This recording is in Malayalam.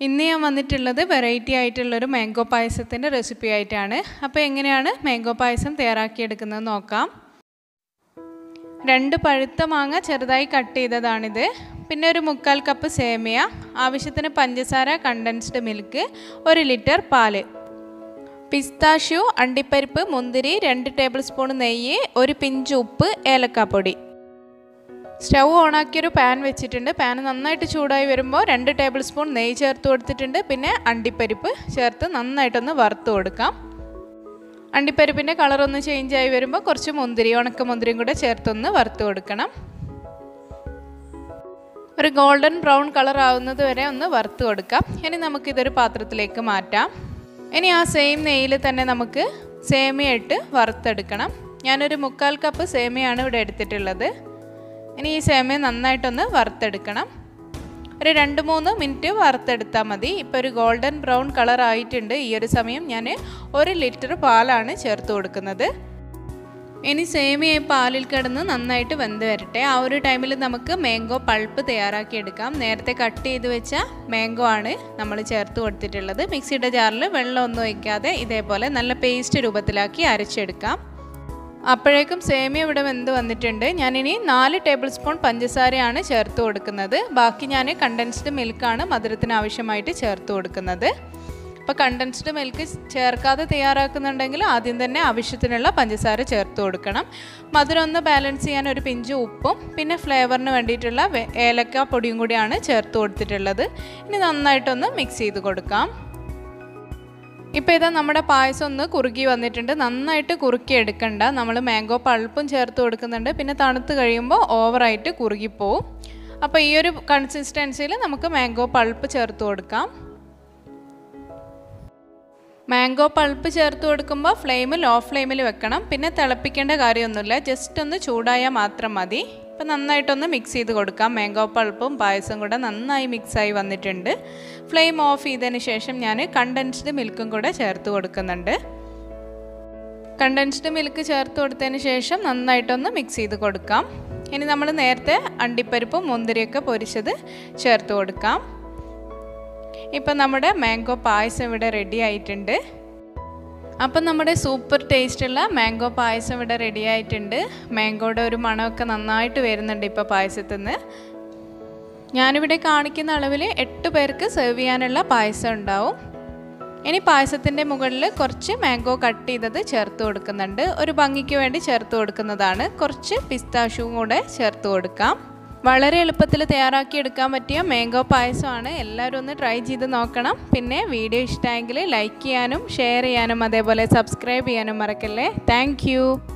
ഇന്ന് ഞാൻ വന്നിട്ടുള്ളത് വെറൈറ്റി ആയിട്ടുള്ളൊരു മാംഗോ പായസത്തിൻ്റെ റെസിപ്പി ആയിട്ടാണ്. അപ്പോൾ എങ്ങനെയാണ് മാംഗോ പായസം തയ്യാറാക്കിയെടുക്കുന്നത് നോക്കാം. 2 പഴുത്ത മാങ്ങ ചെറുതായി കട്ട് ചെയ്തതാണിത്. പിന്നെ ഒരു 1/4 കപ്പ് സേമിയ, ആവശ്യത്തിന് പഞ്ചസാര, കണ്ടൻസ്ഡ് മിൽക്ക്, 1 ലിറ്റർ പാല്, പിസ്താഷ്യൂ, അണ്ടിപ്പരിപ്പ്, മുന്തിരി, 2 ടേബിൾ സ്പൂൺ നെയ്യ്, 1 പിഞ്ച് ഉപ്പ്, ഏലക്കാപ്പൊടി. സ്റ്റൗ ഓണാക്കിയൊരു പാൻ വെച്ചിട്ടുണ്ട്. പാൻ നന്നായിട്ട് ചൂടായി വരുമ്പോൾ 2 ടേബിൾ സ്പൂൺ നെയ്യ് ചേർത്ത് കൊടുത്തിട്ടുണ്ട്. പിന്നെ അണ്ടിപ്പരിപ്പ് ചേർത്ത് നന്നായിട്ടൊന്ന് വറുത്ത് കൊടുക്കാം. അണ്ടിപ്പരിപ്പിൻ്റെ കളറൊന്ന് ചേഞ്ച് ആയി വരുമ്പോൾ കുറച്ച് മുന്തിരി, ഉണക്കമുന്തിരിയും കൂടെ ചേർത്തൊന്ന് വറുത്ത് കൊടുക്കണം. ഒരു ഗോൾഡൻ ബ്രൗൺ കളർ ആവുന്നത് വരെ ഒന്ന് വറുത്ത് കൊടുക്കാം. ഇനി നമുക്കിതൊരു പാത്രത്തിലേക്ക് മാറ്റാം. ഇനി ആ സെയിം നെയ്യിൽ തന്നെ നമുക്ക് സേമിയ ഇട്ട് വറുത്തെടുക്കണം. ഞാനൊരു 1/4 കപ്പ് സേമിയാണ് ഇവിടെ എടുത്തിട്ടുള്ളത്. ഇനി ഈ സേമിയ നന്നായിട്ടൊന്ന് വറുത്തെടുക്കണം. ഒരു 2-3 മിനിറ്റ് വറുത്തെടുത്താൽ മതി. ഇപ്പോൾ ഒരു ഗോൾഡൻ ബ്രൗൺ കളർ ആയിട്ടുണ്ട്. ഈ ഒരു സമയം ഞാൻ 1 ലിറ്റർ പാലാണ് ചേർത്ത് കൊടുക്കുന്നത്. ഇനി സേമിയ പാലിൽ കിടന്ന് നന്നായിട്ട് വെന്ത് വരട്ടെ. ആ ഒരു ടൈമിൽ നമുക്ക് മാംഗോ പൾപ്പ് തയ്യാറാക്കിയെടുക്കാം. നേരത്തെ കട്ട് ചെയ്ത് വെച്ച മാംഗോ ആണ് നമ്മൾ ചേർത്ത് കൊടുത്തിട്ടുള്ളത്. മിക്സിയുടെ ജാറിൽ വെള്ളമൊന്നും ഒഴിക്കാതെ ഇതേപോലെ നല്ല പേസ്റ്റ് രൂപത്തിലാക്കി അരച്ചെടുക്കാം. അപ്പോഴേക്കും സേമിയ ഇവിടെ വെന്ത് വന്നിട്ടുണ്ട്. ഞാനിനി 4 ടേബിൾ സ്പൂൺ പഞ്ചസാരയാണ് ചേർത്ത് കൊടുക്കുന്നത്. ബാക്കി ഞാൻ കണ്ടൻസ്ഡ് മിൽക്കാണ് മധുരത്തിന് ആവശ്യമായിട്ട് ചേർത്ത് കൊടുക്കുന്നത്. അപ്പോൾ കണ്ടൻസ്ഡ് മിൽക്ക് ചേർക്കാതെ തയ്യാറാക്കുന്നുണ്ടെങ്കിൽ ആദ്യം തന്നെ ആവശ്യത്തിനുള്ള പഞ്ചസാര ചേർത്ത് കൊടുക്കണം. മധുരം ഒന്ന് ബാലൻസ് ചെയ്യാൻ 1 പിഞ്ച് ഉപ്പും പിന്നെ ഫ്ലേവറിന് വേണ്ടിയിട്ടുള്ള ഏലക്ക പൊടിയും കൂടിയാണ് ചേർത്ത് കൊടുത്തിട്ടുള്ളത്. ഇനി നന്നായിട്ടൊന്ന് മിക്സ് ചെയ്ത് കൊടുക്കാം. ഇപ്പോൾ ഇതാ നമ്മുടെ പായസം ഒന്ന് കുറുകി വന്നിട്ടുണ്ട്. നന്നായിട്ട് കുറുക്കി എടുക്കണ്ട. നമ്മൾ മാംഗോ പൾപ്പും ചേർത്ത് കൊടുക്കുന്നുണ്ട്. പിന്നെ തണുത്ത് കഴിയുമ്പോൾ ഓവറായിട്ട് കുറുകിപ്പോവും. അപ്പോൾ ഈ ഒരു കൺസിസ്റ്റൻസിയിൽ നമുക്ക് മാംഗോ പൾപ്പ് ചേർത്ത് കൊടുക്കാം. മാംഗോ പൾപ്പ് ചേർത്ത് കൊടുക്കുമ്പോൾ ഫ്ലെയിം ലോ ഫ്ലെയിമിൽ വെക്കണം. പിന്നെ തിളപ്പിക്കേണ്ട കാര്യമൊന്നുമില്ല. ജസ്റ്റ് ഒന്ന് ചൂടായാൽ മാത്രം മതി. അപ്പോൾ നന്നായിട്ടൊന്ന് മിക്സ് ചെയ്ത് കൊടുക്കാം. മാംഗോ പൾപ്പും പായസം കൂടെ നന്നായി മിക്സായി വന്നിട്ടുണ്ട്. ഫ്ലെയിം ഓഫ് ചെയ്തതിന് ശേഷം ഞാൻ കണ്ടൻസ്ഡ് മിൽക്കും കൂടെ ചേർത്ത് കൊടുക്കുന്നുണ്ട്. കണ്ടൻസ്ഡ് മിൽക്ക് ചേർത്ത് കൊടുത്തതിന് ശേഷം നന്നായിട്ടൊന്ന് മിക്സ് ചെയ്ത് കൊടുക്കാം. ഇനി നമ്മൾ നേരത്തെ അണ്ടിപ്പരിപ്പും മുന്തിരിയൊക്കെ പൊരിച്ചത് ചേർത്ത് കൊടുക്കാം. ഇപ്പം നമ്മുടെ മാംഗോ പായസം ഇവിടെ റെഡി ആയിട്ടുണ്ട്. അപ്പം നമ്മുടെ സൂപ്പർ ടേസ്റ്റുള്ള മാംഗോ പായസം ഇവിടെ റെഡി ആയിട്ടുണ്ട്. മാംഗോയുടെ ഒരു മണമൊക്കെ നന്നായിട്ട് വരുന്നുണ്ട് ഇപ്പോൾ പായസത്തിൽ നിന്ന്. ഞാനിവിടെ കാണിക്കുന്ന അളവിൽ 8 പേർക്ക് സെർവ് ചെയ്യാനുള്ള പായസം ഉണ്ടാവും. ഇനി പായസത്തിൻ്റെ മുകളിൽ കുറച്ച് മാംഗോ കട്ട് ചെയ്തത് ചേർത്ത് കൊടുക്കുന്നുണ്ട്. ഒരു ഭംഗിക്ക് വേണ്ടി ചേർത്ത് കൊടുക്കുന്നതാണ്. കുറച്ച് പിസ്താഷ്യൂവും കൂടെ ചേർത്ത് കൊടുക്കാം. വളരെ എളുപ്പത്തിൽ തയ്യാറാക്കിയെടുക്കാൻ പറ്റിയ മാംഗോ പായസമാണ്. എല്ലാവരും ഒന്ന് ട്രൈ ചെയ്ത് നോക്കണം. പിന്നെ വീഡിയോ ഇഷ്ടമായെങ്കിൽ ലൈക്ക് ചെയ്യാനും ഷെയർ ചെയ്യാനും അതേപോലെ സബ്സ്ക്രൈബ് ചെയ്യാനും മറക്കല്ലേ. താങ്ക്